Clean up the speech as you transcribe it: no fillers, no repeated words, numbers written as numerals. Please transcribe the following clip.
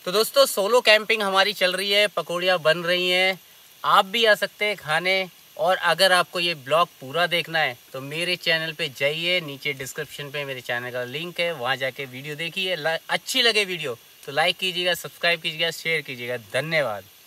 तो दोस्तों solo camping हमारी चल रही है, पकौड़ियाँ बन रही हैं, आप भी आ सकते हैं खाने। और अगर आपको ये ब्लॉग पूरा देखना है तो मेरे चैनल पे जाइए, नीचे डिस्क्रिप्शन पे मेरे चैनल का लिंक है, वहाँ जाके वीडियो देखिए। अच्छी लगे वीडियो तो लाइक कीजिएगा, सब्सक्राइब कीजिएगा, शेयर कीजिएगा। धन्यवाद।